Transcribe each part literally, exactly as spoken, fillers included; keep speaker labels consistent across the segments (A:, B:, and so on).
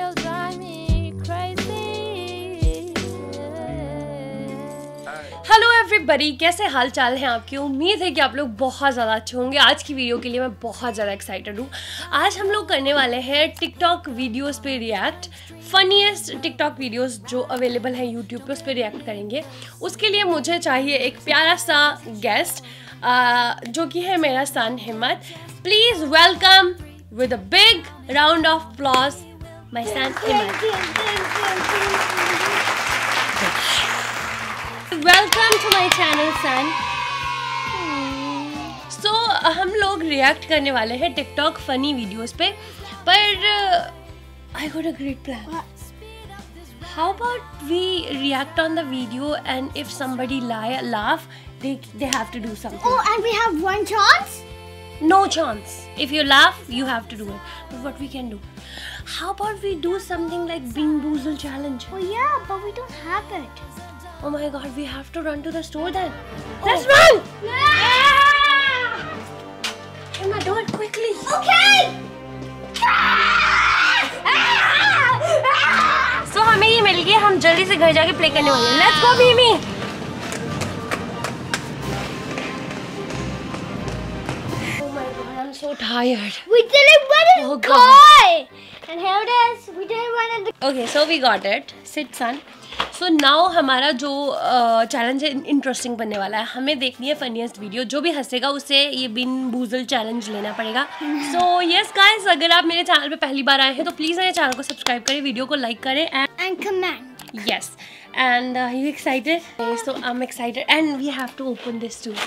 A: girls drive me crazy.
B: Hello everybody, कैसे हाल चाल हैं आपकी। उम्मीद है कि आप लोग बहुत ज़्यादा अच्छे होंगे। आज की वीडियो के लिए मैं बहुत ज़्यादा एक्साइटेड हूँ। आज हम लोग करने वाले हैं टिकटॉक वीडियोस पे रिएक्ट। फनीएस्ट टिकटॉक वीडियोस जो अवेलेबल हैं यूट्यूब पे, उस पर रिएक्ट करेंगे। उसके लिए मुझे चाहिए एक प्यारा सा गेस्ट जो कि है मेरा son Himmat. Please welcome with a big round of applause my son Himmat. Welcome to my channel son. So हम लोग रिएक्ट करने वाले हैं टिकटॉक फनी वीडियोस पे, पर I got a great plan. How about we react on the video and if somebody laugh they they have to do something.
C: Oh, and we have one chance?
B: No chance. If you laugh, you have to do it. But what we can do? How about we do something like Bean Boozle challenge?
C: Oh yeah, but we don't have it.
B: Oh my god, we have to run to the store then. Let's run!
C: Yeah!
B: Emma, do it quickly.
C: Okay!
B: So हमें ये मिल गया, हम जल्दी से घर जाके play करने वाले हैं. Let's go, Mimi! Oh my god, I'm so tired.
C: We didn't win it.
B: Oh
C: Oh,
B: god.
C: And here it is. We didn't win it.
B: Okay, so we got it. Sit, son. So so now हमारा जो challenge uh, है interesting बनने वाला है। हमें देखनी है funniest video. जो भी हंसेगा उसे ये बिन बूजल चैलेंज लेना पड़ेगा। सो यस गाइस, अगर आप मेरे चैनल पे पहली बार आए हैं तो प्लीज़ मेरे चैनल को सब्सक्राइब करें, वीडियो को लाइक करें and
C: And comment.
B: Yes and you excited? So I am excited and we have to open this too.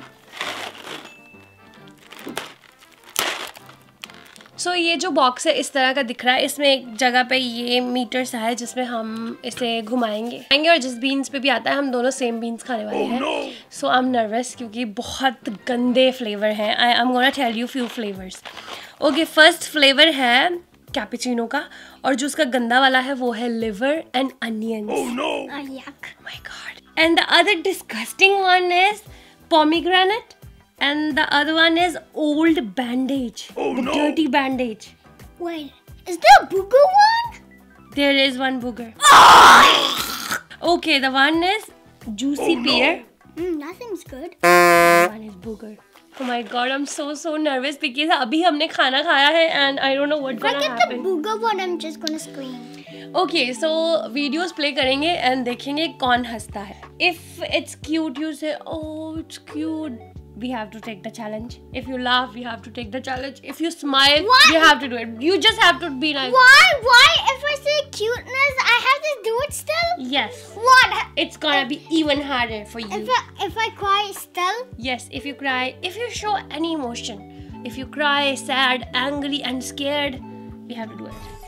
B: So so, ये जो बॉक्स है इस तरह का दिख रहा है। इसमें एक जगह पे ये मीटर सा है जिसमें हम इसे घुमाएंगे और जिस बीन्स पे भी आता है हम दोनों सेम बीन्स खाने वाले हैं। सो आई एम नर्वस क्योंकि बहुत गंदे फ्लेवर हैं। I am gonna tell you few flavours. Okay, first flavour है कैपुचिनो का और जो उसका गंदा वाला है वो है liver and onions.
C: Oh yuck.
B: My god. And the other disgusting one is pomegranate. And the other one is old bandage. Oh, the no. dirty bandage.
C: Wait, is there a booger one?
B: There is one booger. Okay, the one is juicy oh, pear.
C: No. Mm, nothing's good.
B: The one is booger. Oh my god, I'm so so nervous because अभी हमने खाना खाया है and I don't know what's gonna happen.
C: If I get the booger one, I'm just gonna scream.
B: Okay, so videos play करेंगे and देखेंगे कौन हंसता है. If it's cute, you say, oh, it's cute. We have to take the challenge. If you laugh, you have to take the challenge. If you smile,
C: what?
B: you have to do it. You just have to be like.
C: Why? Why? If I say cuteness, I have to do it still?
B: Yes.
C: What?
B: It's gonna be even harder for you.
C: If I, if I cry still?
B: Yes, if you cry, if you show any emotion, if you cry, sad, angry, and scared, we have to do it.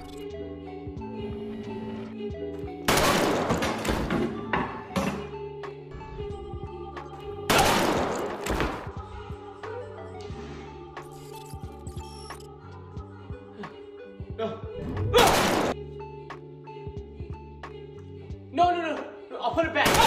D: No. No, no, no, no. I'll put it back.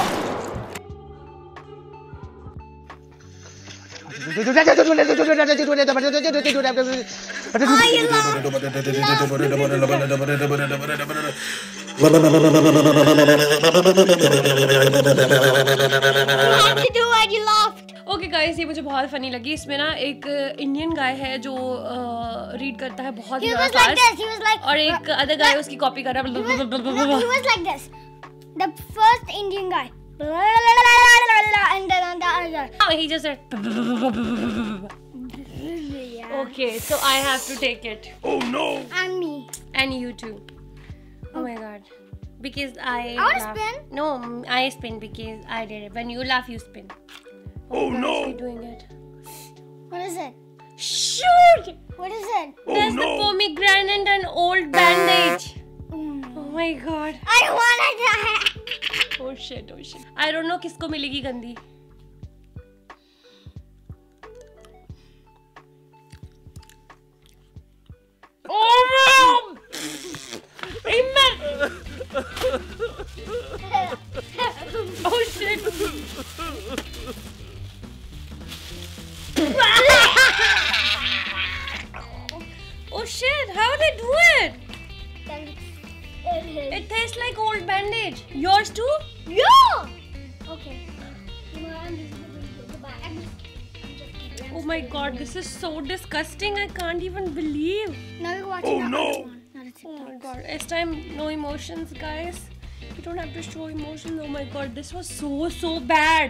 B: Okay guys, ये मुझे बहुत funny लगी। इसमें ना एक Indian guy है जो read करता है बहुत
C: He was like this. He was like.
B: और एक अदर गाय उसकी कॉपी कर रहा है।
C: He was like this. The first Indian guy. And then the other.
B: Oh, he just said.
C: Yeah.
B: Okay, so I have to take it.
D: Oh no.
C: And me.
B: And you too. Oh my god. Because I.
C: I want to
B: laugh.
C: spin.
B: No, I spin because I did it. When you laugh, you spin.
D: Oh
B: guys,
D: no.
B: We're doing it.
C: What is it?
B: Shoot!
C: What is it?
D: Oh
B: There's
D: no.
B: the pomegranate and old bandage.
C: Mm.
B: Oh my god.
C: I want it.
B: Oh shit, oh shit. I don't know किसको मिलेगी गंदी. Oh no! Amen! Oh shit! Oh shit! How did they do it?
C: Then
B: old bandage. Yours too?
C: Yeah. Okay. Well, I'm just goodbye. I'm just, I'm just kidding. I'm
B: Oh
C: just
B: my
C: kidding.
B: god, this is so disgusting. I can't even believe.
C: Now we're watching oh, the no. other one. Not a
B: Oh my
C: TikTok.
B: god. It's time no emotions, guys. You don't have to show emotions. Oh my god, this was so so bad.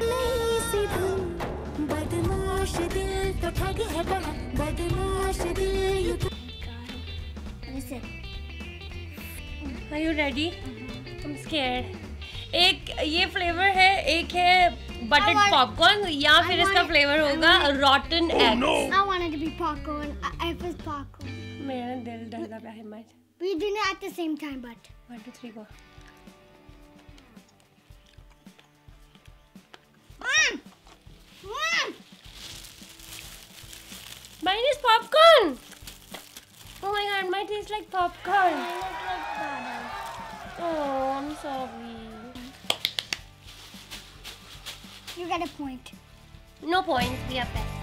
C: Listen.
B: Are you ready? I'm scared. एक ये flavour है, एक है buttered
C: want-
B: popcorn या
C: I
B: फिर
C: want
B: इसका
C: it-
B: flavour
C: I
B: होगा
C: want
B: rotten eggs.
C: I wanted to be popcorn. I, I was popcorn.
B: मेरा दिल डरता है मत.
C: We did it at the same time, but
B: One, two, three, go.
C: mm. Mm.
B: Mine is popcorn. Oh my god, mine tastes like popcorn.
C: I look like butter.
B: Oh, I'm sorry.
C: You got a point.
B: No points. We are best.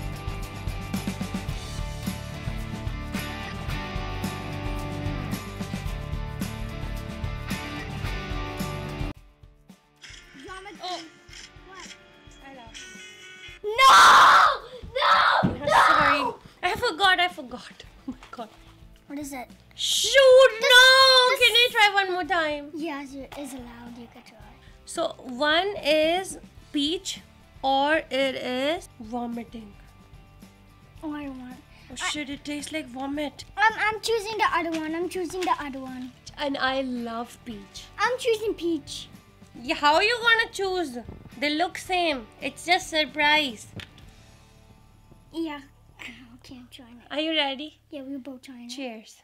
B: Oh.
C: What?
B: I love
C: No! No!
B: you. Sorry. I forgot. I forgot. Oh my god.
C: What is it?
B: Shoot! No!
C: this-
B: Can I try one more time?
C: Yes, it is allowed. You can try.
B: So one is peach, or it is vomiting.
C: Oh, I don't want.
B: Oh shit! It tastes like vomit.
C: I'm, I'm choosing the other one. I'm choosing the other one.
B: And I love peach.
C: I'm choosing peach.
B: Yeah, how are you gonna choose? They look same. It's just surprise.
C: Yeah. Okay, I'm trying it.
B: Are you ready?
C: Yeah, we were both trying it.
B: Cheers.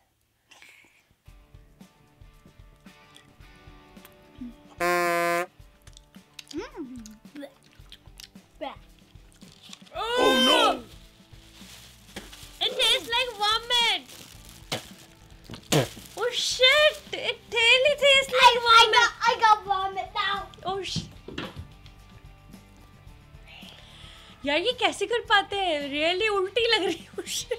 C: Mm. Blech. Blech.
B: Oh no! It tastes like vomit. Oh shit! It really tastes like
C: I
B: vomit.
C: got, I got vomit now.
B: Oh shit! यार ये कैसे कर पाते हैं? Really उल्टी लग रही है. Oh shit!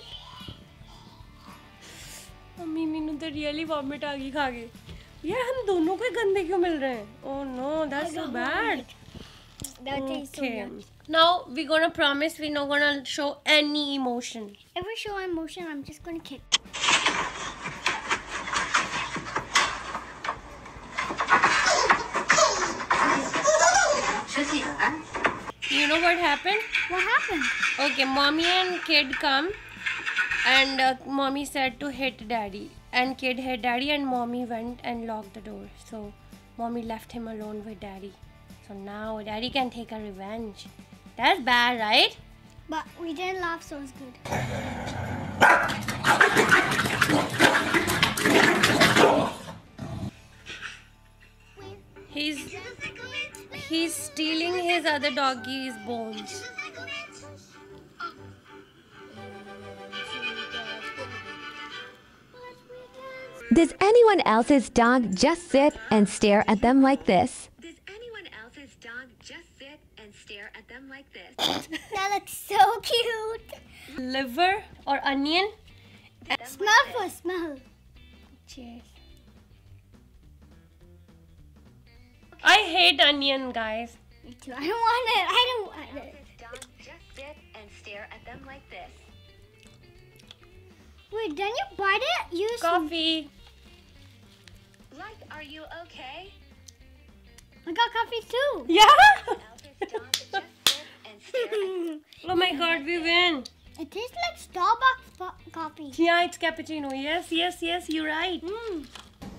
B: मम्मी मीनू तो रियली वॉमिट आ गई खा के. यार हम दोनों को गंदे क्यों मिल रहे हैं? Oh no, that's so bad.
C: That tastes so
B: Okay.
C: good.
B: Now we're gonna promise we're not gonna show any emotion.
C: If we show emotion, I'm just gonna kick.
B: You know what happened?
C: What happened?
B: Okay, mommy and kid come, and uh, mommy said to hit daddy, and kid hit daddy, and mommy went and locked the door. So mommy left him alone with daddy. So now daddy can take a revenge. That's bad, right?
C: But we didn't laugh, so it's good.
B: He's he's stealing his other doggy's bones.
E: Does anyone else's dog just sit and stare at them like this?
F: Does anyone else's dog just sit and stare at them like this?
C: That looks so cute.
B: Liver or onion?
C: Smell for smell.
B: Cheers. I hate onion, guys.
C: Me too. I don't want it. I don't want it.
F: Else's dog just sit and stare at them like this.
C: Wait, didn't you bite it? Use
B: Coffee.
F: Like, are you okay?
C: I got coffee too.
B: Yeah.
F: Else's dog just sit and stare at them.
B: Oh my god, we win.
C: It tastes like Starbucks po- coffee.
B: Yeah, it's cappuccino. Yes, yes, yes, you're right.
C: Mm.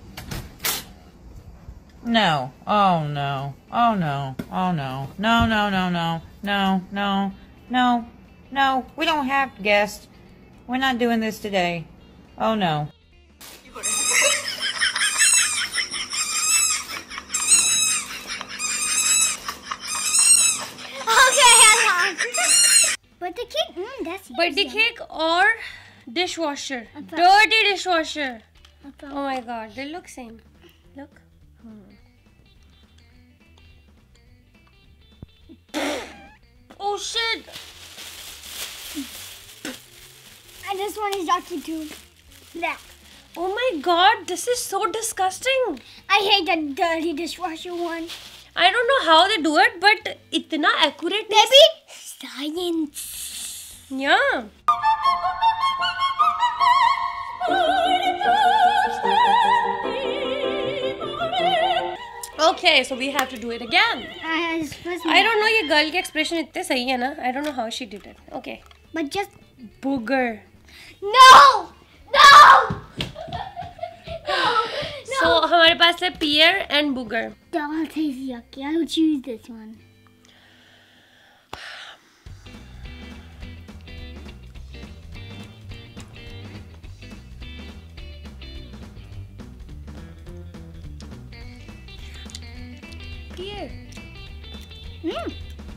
G: No. Oh no. Oh no. Oh no. No, no, no, no. No, no. No. No. We don't have guests. We're not doing this today. Oh no.
C: Okay, hang on. But the cake, mm, that's
B: Birthday
C: easy.
B: cake or dishwasher?
C: I thought-
B: Dirty dishwasher.
C: I thought-
B: Oh my god, they look same. Look. Hmm. Oh shit!
C: And this one is yucky too. That.
B: Oh my god, this is so disgusting.
C: I hate the dirty dishwasher one.
B: I don't know how they do it, but इतना accurate.
C: Maybe science.
B: Yeah. Okay, so we have to do it again.
C: I,
B: I don't know, ये girl के expression इतने सही है ना. I don't know how she did it. Okay.
C: But just
B: Booger.
C: no, no.
B: So हमारे पास है pear and booger.
C: Double tastes yucky. I'll choose this one.
B: Pear.
C: Mm.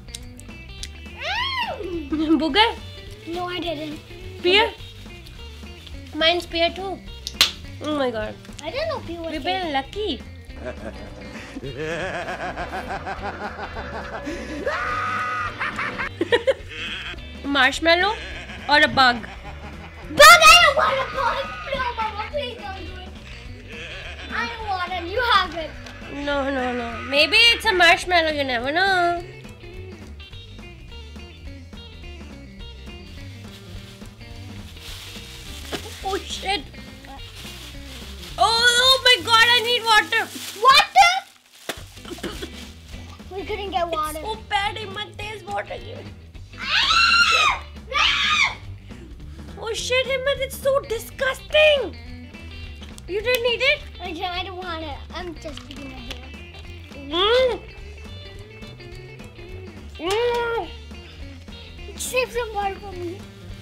B: Booger.
C: No, I didn't.
B: Pear. Mine's pear too. Oh my god.
C: I didn't know people
B: We've
C: were
B: been lucky. Marshmallow or a bug?
C: Bug, I don't want a bug. No, Mama, please don't do it. I don't want it. You have it.
B: No, no, no. Maybe it's a marshmallow. You never know. Oh shit. Oh, oh my god, I need water.
C: Water? We couldn't get water.
B: So bad, I must taste water.
C: Ah! Ah!
B: Oh shit, Himmat, it's so disgusting. You didn't eat it?
C: I don't, I don't want it. I'm just keeping my hair.
B: Mm. Mm.
C: Save some water for me.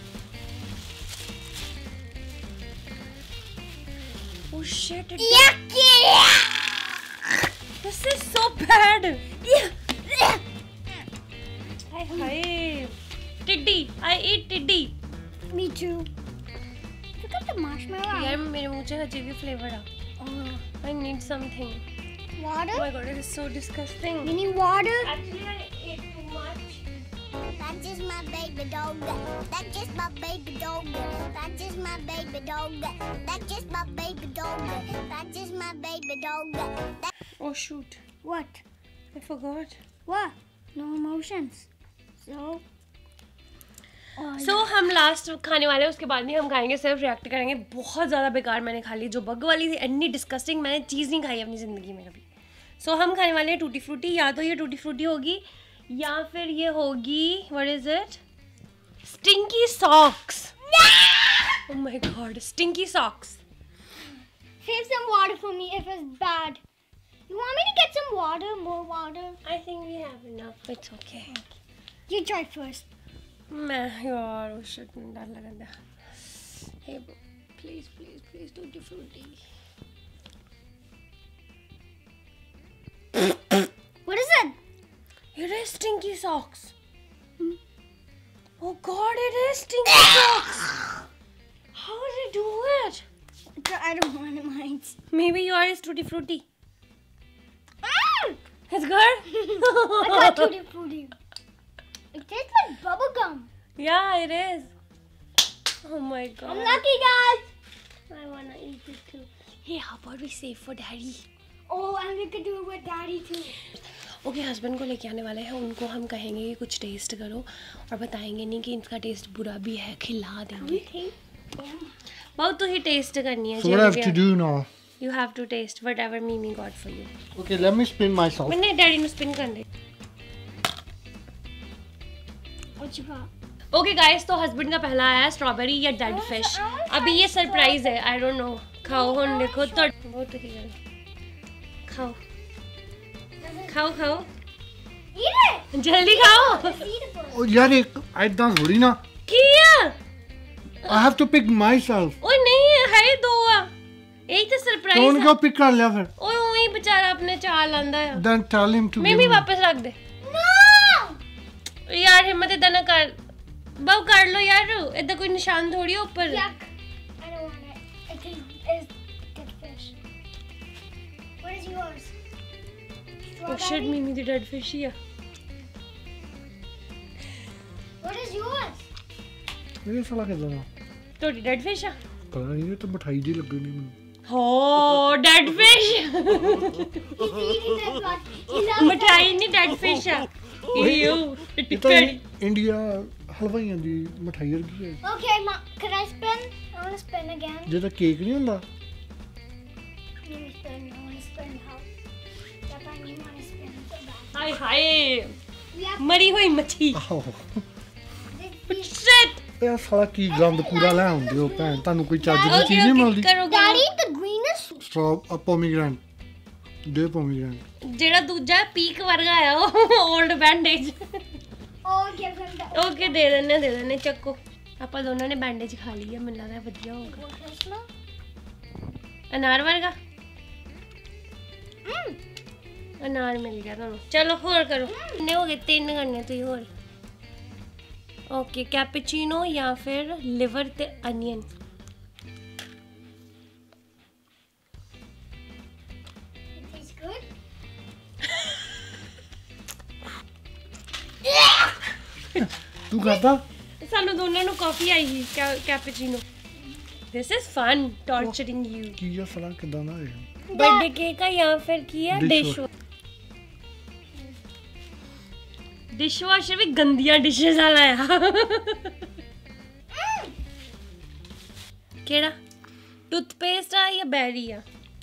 B: Oh shit, it
C: Yucky!
B: This is so bad.
C: Yeah.
B: Hi, hi. Tiddy. I eat tiddy.
C: Me too. Look at the marshmallow.
B: यार मेरे मुंह से अजीब ही flavour आ.
C: Oh,
B: I need something.
C: water?
B: Oh my god, it is so disgusting.
C: You need water?
B: Actually, I ate too much.
C: That's just my baby dog. That's just my baby dog. That's just my baby dog. That's just my baby dog. That's just my baby dog.
B: Oh shoot,
C: What?
B: I forgot.
C: What? No emotions. So? Oh,
B: So हम last खाने वाले हैं, उसके बाद नहीं हम खाएंगे, सिर्फ रिएक्ट करेंगे. बहुत ज़्यादा बेकार मैंने खा ली, जो बग वाली थी. इतनी डिस्कस्टिंग मैंने चीज़ नहीं खाई अपनी ज़िंदगी में कभी. सो so, हम खाने वाले हैं टूटी फ्रूटी. या तो ये टूटी फ्रूटी होगी या फिर ये होगी, what is it, stinky socks. Oh my god, stinky socks.
C: Save some water for me if it's bad. You want me to get some water? More water?
B: I think we have enough. It's okay.
C: You try first.
B: मैं यार वो shit में डर लगा था. Hey, please, please, please, tutti frutti.
C: What is it?
B: It is stinky socks. Oh god, it is stinky socks. How did you do it?
C: I don't want it, mine.
B: Maybe yours is tutti frutti.
C: Ah!
B: It's good.
C: I got tutti frutti. It tastes like bubble gum.
B: Yeah, it is. Oh my god.
C: I'm lucky, guys.
B: I wanna eat it too. Hey, how about we save for daddy?
C: Oh, and we could do it with daddy too.
B: Okay, husband को लेके आने वाले हैं. उनको हम कहेंगे कि कुछ टेस्ट करो और बताएंगे नहीं कि इनका टेस्ट बुरा भी है, खिला देंगे. बहुत तो ही टेस्ट करनी है.
H: So what I have to do now?
B: You have to taste whatever Mimi got for you.
H: Okay, let me spin myself.
B: मैंने डैडी ने स्पिन कर दे.
C: What you got?
B: Okay guys, तो हस्बैंड का पहला आया स्ट्रॉबेरी या डेड फिश. अभी ये सरप्राइज है, आई डोंट नो. खाओ हुन देखो तो बहुत ही जल्दी खाओ खाओ खाओ
C: Eat it.
B: जल्दी खाओ.
C: Eat it first.
H: Oh, यार एक ऐदा थोड़ी ना.
B: किया
H: I have to pick myself.
B: ओए नहीं है, है दो आ. एक तो
H: तो
B: सरप्राइज
H: उनको पिक कर लिया फिर.
B: ओए वही बेचारा अपने चाल आंदा है.
H: Then tell him to.
B: मिमी
H: give me.
B: वापस रख दे.
C: No.
B: यार हिम्मत इतना ना कर. बाव कर लो यार, इधर कोई निशान थोड़ी है ऊपर.
C: Yuck. I don't want it. I think it's dead fish. What is yours?
B: Oh shit, Mimi the dead fish here.
C: What is yours?
H: ये साला के दोनों.
B: तो dead fish है.
H: पता नहीं ये तो मिठाई जी लग नहीं ਮੈਨੂੰ
B: हो डेड फिश मिठाई नहीं डेड फिश है यू
H: ਇਹ ਤਾਂ ਇੰਡੀਆ ਹਲਵਾਈਆਂ ਦੀ ਮਿਠਾਈ ਵਰਗੀ ਹੈ
C: Okay, ma, can I spin? I want to spin again.
H: ਜਿਹਦਾ ਕੇਕ ਨਹੀਂ ਹੁੰਦਾ
C: Let me spin. I want to spin. How? Yep, I need want to spin so bad.
B: Hi hi
C: Yep.
B: मरी हुई मच्छी
H: ਆਹੋ
C: This-
B: शिट
H: ਇਹ ਸਾਲਾ ਕੀ ਗੰਦ ਕੂੜਾ ਲੈ ਆਉਂਦੇ ਹੋ ਭੈਣ ਤੁਹਾਨੂੰ ਕੋਈ ਚੱਜ ਦੀ ਚੀਜ਼ ਨਹੀਂ ਮਿਲਦੀ
B: करो
C: Daddy, the greenest.
H: ਸਟ੍ਰॉ ਪੋਮੀਗ੍ਰੈਂਟ ਦੇ ਪੋਮੀਗ੍ਰੈਂਟ
B: ਜਿਹੜਾ ਦੂਜਾ ਪੀਕ ਵਰਗਾ ਆ ਉਹ old bandage
C: Oh, give him the.
B: Okay ਦੇ ਦਿੰਨੇ ਦੇ ਦਿੰਨੇ ਚੱਕੋ ਆਪਾਂ ਦੋਨਾਂ ਨੇ ਬੈਂਡੇਜ ਖਾ ਲਈ ਆ ਮੈਨੂੰ ਲੱਗਦਾ ਵਧੀਆ ਹੋਊਗਾ
C: What is smell?
B: ਅਨਾਰ ਵਰਗਾ ਅਨਾਰ ਮਿਲ ਗਿਆ ਤੁਹਾਨੂੰ ਚਲੋ ਹੋਰ ਕਰੋ ਕਿੰਨੇ ਹੋ ਗਏ ਤਿੰਨ ਕਰਨੇ ਤੁਸੀਂ ਹੋਰ ਓਕੇ ਕੈਪੂਚੀਨੋ ਜਾਂ ਫਿਰ ਲਿਵਰ ਤੇ ਅਨੀਅਨ
C: It tastes good.
H: ਤੂੰ ਖਾਦਾ
B: ਸਾਨੂੰ ਦੋਨਾਂ ਨੂੰ ਕਾਫੀ ਆਈ ਸੀ cappuccino this is fun torturing you
H: ਕੀ ਆ ਸਾਲਾ ਕਿਦਾਂ ਦਾ ਹੈ
B: बर्थडे केक है या फिर की है डिश डिश वॉशर भी गंदियां डिशेस वाला है केड़ा टूथपेस्ट है या बैरी है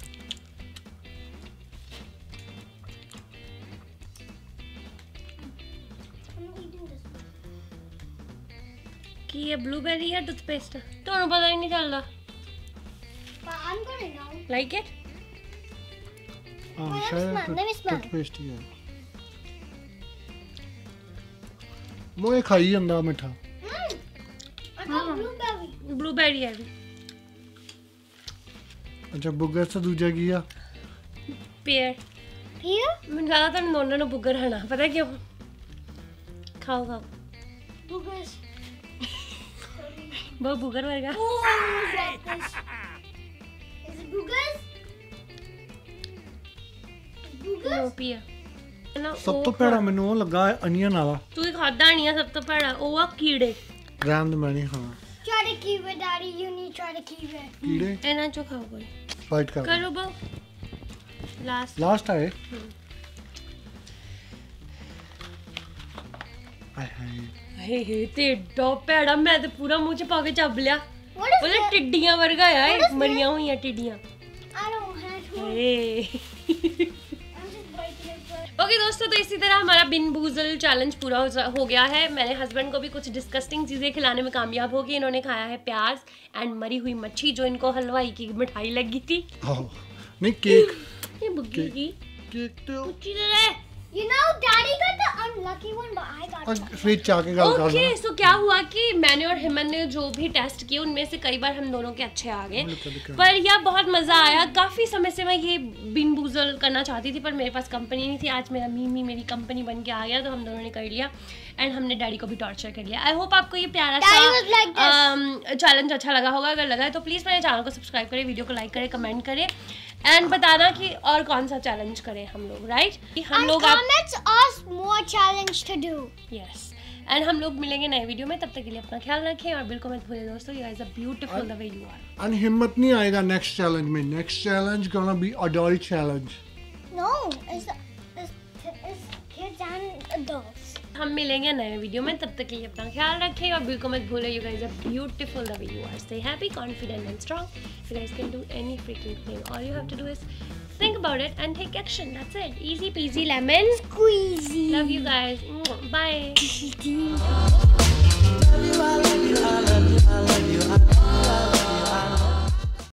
C: I'm eating this.
B: की है ब्लूबेरी या टूथपेस्ट ਤੁਹਾਨੂੰ ਪਤਾ ਹੀ ਨਹੀਂ ਚੱਲਦਾ
C: But I'm gonna know.
B: Like it
H: ਹਾਂ
C: Let me
H: ਸ਼ਾਇਦ
C: smell, let me smell.
H: Toothpaste ਹੀ ਹੈ ਮੋਏ ਖਾਈ ਜਾਂਦਾ ਮਿੱਠਾ
C: Mm. I got blueberry.
B: Blueberry है भी
H: ਅੱਛਾ ਬੁੱਗਰ ਤੋਂ ਦੂਜਾ ਕੀ ਆ
B: पेयर
C: Here?
B: ਮੈਨੂੰ ਲੱਗਦਾ ਤੁਹਾਨੂੰ ਦੋਨਾਂ ਨੂੰ ਬੁੱਗਰ ਹਣਾ ਪਤਾ ਕਿਉਂ ਖਾਓ ਖਾਓ
C: Boogers.
B: ਬਹੁਤ ਬੁੱਗਰ ਵਰਗਾ
C: Oh, who's like this? Is it boogers? Boogers?
B: ਨੋ ਪੀਆ ਨਾ
H: ਸਭ ਤੋਂ ਭੈੜਾ ਮੈਨੂੰ ਉਹ ਲੱਗਾ ਅਨੀਅਨ ਵਾਲਾ
B: ਤੂੰ ਹੀ ਖਾਦਾ ਨਹੀਂ ਆ ਸਭ ਤੋਂ ਭੈੜਾ ਉਹ ਆ ਕੀੜੇ
H: ਰਹਿਣ ਦੇ ਮੈਂ ਨਹੀਂ ਖਾਣਾ
C: Try to keep it, Daddy. You need to try to keep it.
H: ਕੀੜੇ
B: ਇਹਨਾਂ ਚੋਂ ਖਾਓ ਕੋਈ
H: ਫਾਈਟ ਕਰ
B: ਕਰੋ ਬੋ ਲਾਸਟ
H: ਲਾਸਟ ਆਏ ਆਏ ਹਾਏ
B: ਹੇ ਹੇ ਤੇ ਏਡਾ ਭੈੜਾ ਮੈਂ ਤੇ ਪੂਰਾ ਮੂੰਹ ਚ ਪਾ ਕੇ ਚੱਬ ਲਿਆ
C: What is
B: ਉਹਦੇ
C: that?
B: ਟਿੱਡੀਆਂ ਵਰਗਾ ਆ
C: What is
B: ਇਹ
C: that?
B: ਮਰੀਆਂ ਹੋਈਆਂ ਟਿੱਡੀਆਂ
C: I don't have to.
B: Hey
C: I'm just breaking it. But
B: okay दोस्तों तो इसी तरह हमारा बिन बूजल चैलेंज पूरा हो, हो गया है मैंने हस्बैंड को भी कुछ डिस्कस्टिंग चीज़ें खिलाने में कामयाब हो गई इन्होंने खाया है प्याज एंड मरी हुई मच्छी जो इनको हलवाई की मिठाई लगी थी
H: ਆਹੋ ਨਹੀਂ ਕੇਕ
B: ये बुग्गी की
H: ਕੇਕ ਤੇ ਉਹ-
B: कुछ दे रहे
C: you know, Daddy got the unlucky one, but I got.
H: ਅੱਜ ਫ੍ਰਿਜ ਚ ਆ ਕੇ ਗੱਲ
B: ओके
H: ਕਰਦਾ
B: सो क्या हुआ कि मैंने और हिमन ने जो भी टेस्ट किए उनमें से कई बार हम दोनों के अच्छे आ गए पर यह बहुत मज़ा आया काफ़ी समय से मैं ये बिन बूजल करना चाहती थी पर मेरे पास कंपनी नहीं थी आज मेरा मीमी मेरी कंपनी बन के आ गया तो हम दोनों ने कर लिया एंड हमने डैडी को भी टॉर्चर कर लिया आई होप आपको ये प्यारा
C: Daddy was like
B: सा चैलेंज अच्छा लगा होगा अगर लगा है तो प्लीज़ मेरे चैनल को सब्सक्राइब करें वीडियो को लाइक करें कमेंट करें एंड बताना कि और कौन सा चैलेंज करें हम लोग राइट हम
C: And
B: लोग आप
C: comments us more challenge to do.
B: Yes and हम लोग मिलेंगे नए वीडियो में तब तक के लिए अपना ख्याल रखें और बिल्कुल मत भूलिए दोस्तों you guys are beautiful the way you are
H: and हिम्मत नहीं आएगा नेक्स्ट चैलेंज में next challenge gonna be adult challenge
C: No, it's it's, it's kids and adults.
B: हम मिलेंगे नए वीडियो में तब तक के लिए अपना ख्याल रखें और बिल्कुल मत भूलिए you guys are beautiful the way you are stay happy confident and strong you guys can do any freaking thing all you have to do is think about it and take action that's it easy peasy lemon
C: Squeezy.
B: love you guys bye
C: Squeezy.